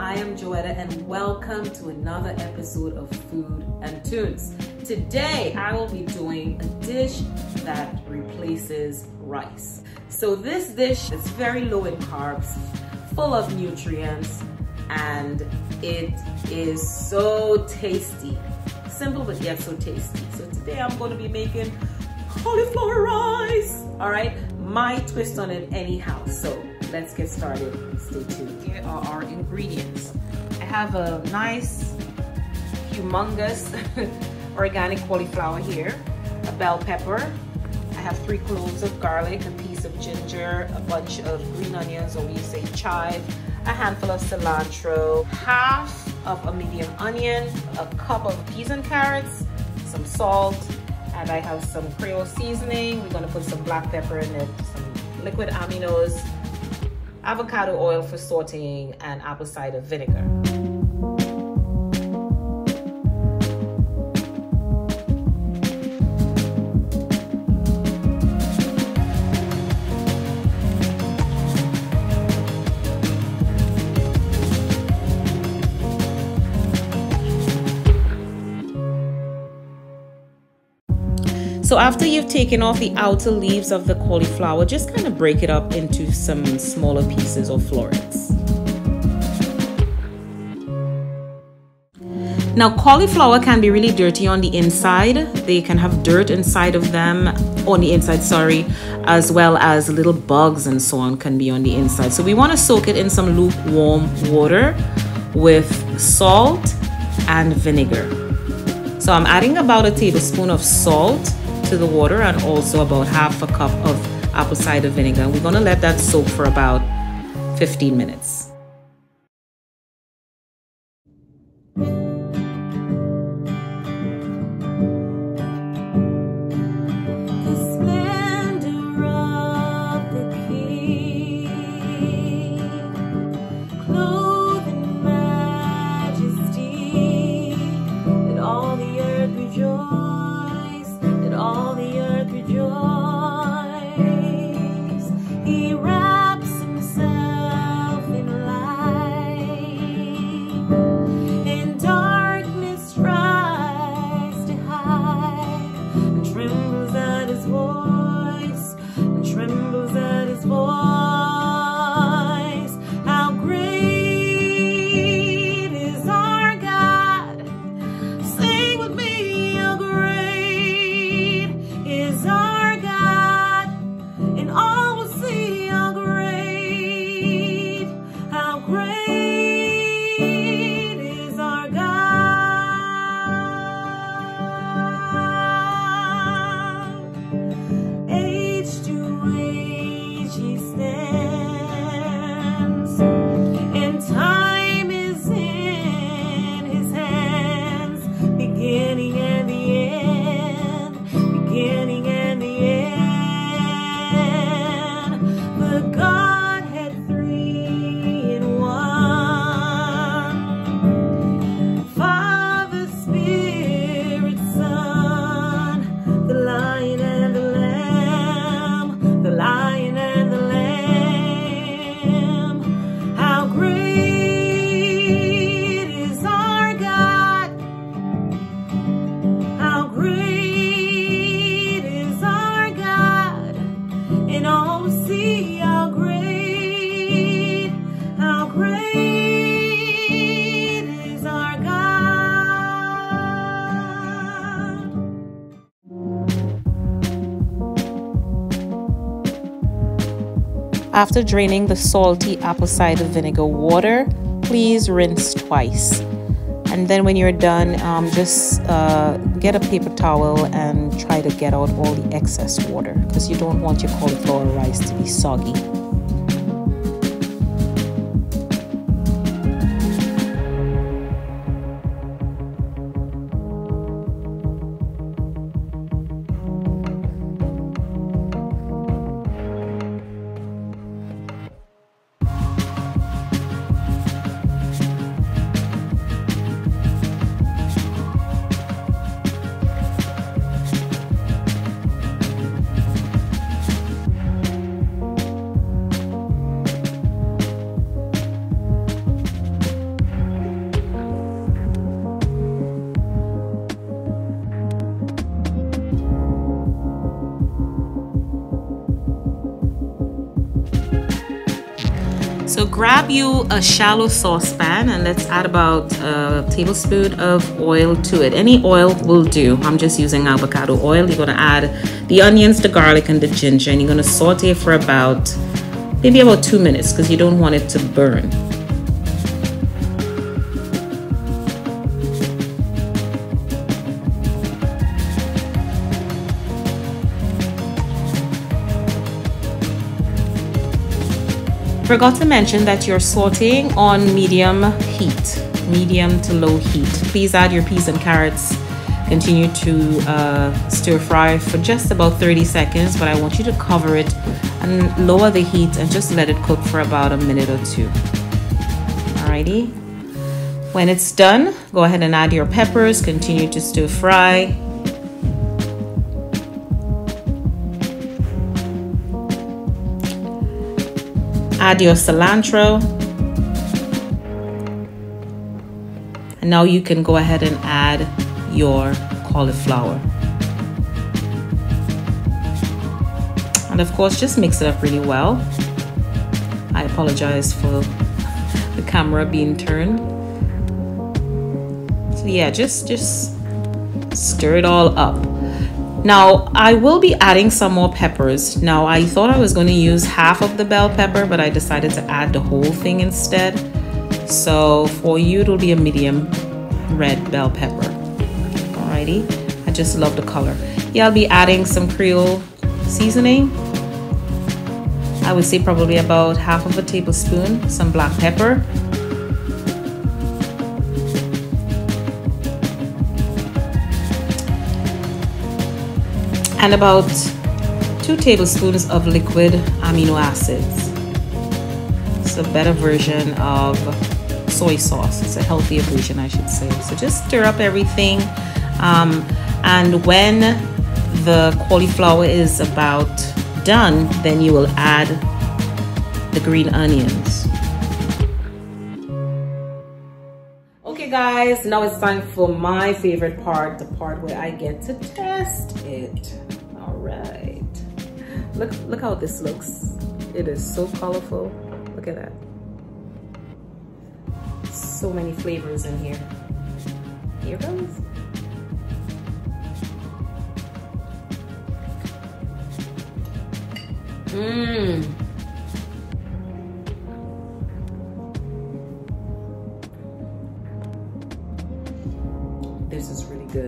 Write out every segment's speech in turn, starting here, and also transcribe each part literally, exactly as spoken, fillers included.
I am Joetta and welcome to another episode of Food and Tunes. Today I will be doing a dish that replaces rice. So this dish is very low in carbs, full of nutrients, and it is so tasty. Simple but yet so tasty. So today I'm going to be making cauliflower rice. All right, my twist on it anyhow. So let's get started. Stay tuned. Here are our ingredients. I have a nice, humongous organic cauliflower here, a bell pepper. I have three cloves of garlic, a piece of ginger, a bunch of green onions, or we say chive, a handful of cilantro, half of a medium onion, a cup of peas and carrots, some salt, and I have some Creole seasoning. We're gonna put some black pepper in it, some liquid aminos, avocado oil for sauteing, and apple cider vinegar. So after you've taken off the outer leaves of the cauliflower, just kind of break it up into some smaller pieces or florets. Now cauliflower can be really dirty on the inside. They can have dirt inside of them, on the inside, sorry, as well as little bugs and so on can be on the inside. So we want to soak it in some lukewarm water with salt and vinegar. So I'm adding about a tablespoon of salt to the water and also about half a cup of apple cider vinegar. We're going to let that soak for about fifteen minutes. After draining the salty apple cider vinegar water, please rinse twice. And then when you're done, um, just uh, get a paper towel and try to get out all the excess water because you don't want your cauliflower rice to be soggy. So grab you a shallow saucepan and let's add about a tablespoon of oil to it. Any oil will do. I'm just using avocado oil. You're gonna add the onions, the garlic, and the ginger, and you're gonna saute for about, maybe about two minutes because you don't want it to burn. Forgot to mention that you're sauteing on medium heat, medium to low heat. Please add your peas and carrots. Continue to uh, stir fry for just about thirty seconds, but I want you to cover it and lower the heat and just let it cook for about a minute or two. Alrighty. When it's done, go ahead and add your peppers. Continue to stir fry. Add your cilantro. And now you can go ahead and add your cauliflower. And of course, just mix it up really well. I apologize for the camera being turned. So yeah, just, just stir it all up. Now, I will be adding some more peppers. Now, I thought I was going to use half of the bell pepper, but I decided to add the whole thing instead. So for you, it'll be a medium red bell pepper. Alrighty, I just love the color. Yeah, I'll be adding some Creole seasoning. I would say probably about half of a tablespoon, some black pepper. And about two tablespoons of liquid amino acids. It's a better version of soy sauce. It's a healthier version, I should say. So just stir up everything. Um, and when the cauliflower is about done, then you will add the green onions. Okay guys, now it's time for my favorite part, the part where I get to test it. All right. Look, look how this looks. It is so colorful. Look at that. So many flavors in here. Here goes. Mmm. This is really good.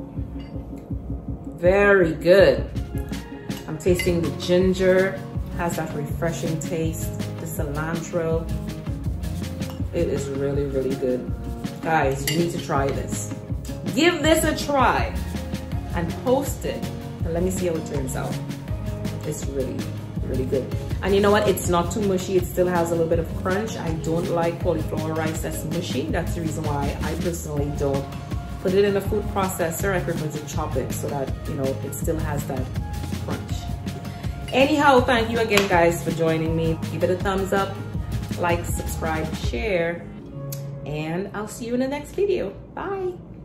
Very good. I'm tasting the ginger, has that refreshing taste, the cilantro. It is really, really good. Guys, you need to try this. Give this a try and post it. And let me see how it turns out. It's really, really good. And you know what? It's not too mushy. It still has a little bit of crunch. I don't like cauliflower rice that's mushy. That's the reason why I personally don't put it in a food processor. I prefer to chop it so that, you know, it still has that crunch. Anyhow, thank you again, guys, for joining me. Give it a thumbs up, like, subscribe, share, and I'll see you in the next video. Bye.